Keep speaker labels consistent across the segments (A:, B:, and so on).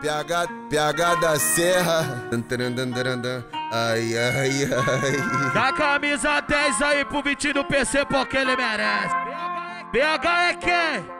A: PH da Serra. Ai, ai, ai.
B: Dá camisa 10 aí pro Vitinho do PC porque ele merece. PH é quem?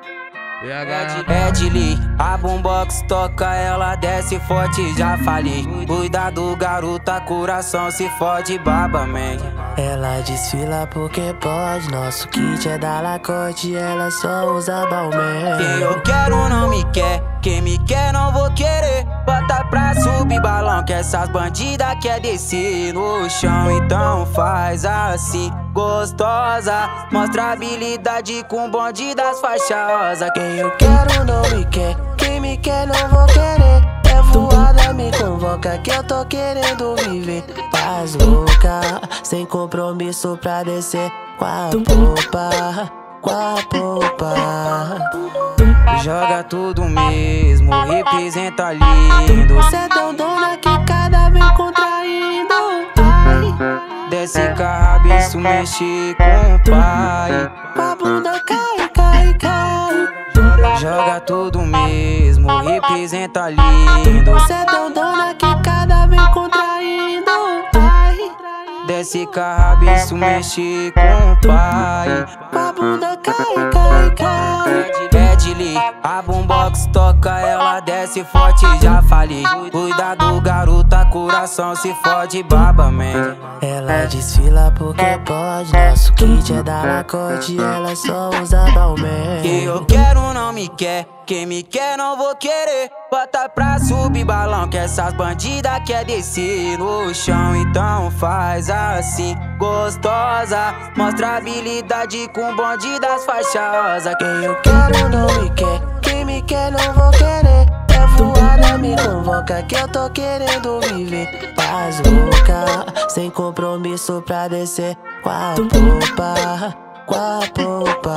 C: Edley, a boombox toca, ela desce forte, já falei. Cuidado, garota, coração se fode, baba, man.
D: Ela desfila porque pode, nosso kit é da Lacoste, ela só usa Balmain.
C: Quem eu quero não me quer, quem me quer não vou querer. Bota pra subir balão que essas bandidas quer descer no chão. Então faz assim, gostosa, mostra habilidade com bonde das faixas rosa.
D: Quem eu quero não me quer, quem me quer não vou querer. É voada, me convoca que eu tô querendo viver paz louca, sem compromisso pra descer com a popa, com a popa.
C: Joga tudo mesmo, representa lindo.
D: Cê é tão dona que cada vez contraindo. Ai,
C: desce cabeça, mexe com o pai.
D: com a bunda cai, cai, cai.
C: Joga tudo mesmo, representa lindo.
D: Cê é tão dona que cada vez contraindo. Ai,
C: desce cabeça, mexe com o pai.
D: com a bunda cai, cai, cai.
C: Edley, a boombox toca, ela desce forte, já falei. Cuidado, garota, coração se fode, baba, man.
D: Ela desfila porque pode, nosso kit é da Lacoste, ela só usa Balmain.
C: Quem eu quero não me quer, quem me quer não vou querer. Bota pra subir balão que essas bandidas quer descer no chão. Então faz assim, gostosa, mostra habilidade com bonde das faixas rosa.
D: Quem eu quero não me quer, quem me quer não vou querer. É voada, me convoca que eu tô querendo viver paz louca, sem compromisso pra descer com a popa, com a popa.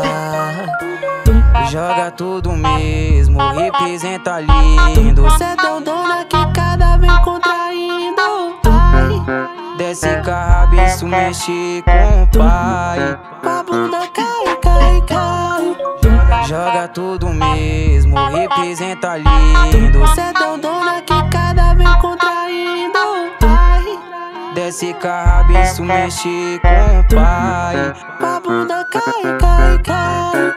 C: Joga tudo mesmo, representa lindo.
D: Cê é tão dona que cada vez contraindo. Ai,
C: desce cabeça, mexe com o pai.
D: com a bunda cai, cai, cai.
C: Joga tudo mesmo, representa lindo.
D: Cê é tão dona que cada vez contraindo. Ai,
C: desce cabeça, mexe com o pai.
D: com a bunda cai, cai, cai.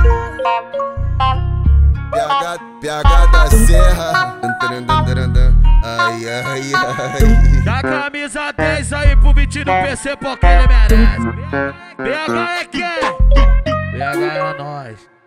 A: PH da Serra. Ai, ai, ai.
B: Dá camisa 10 aí pro Vitinho do PC porque ele merece. PH é quem? PH é nós.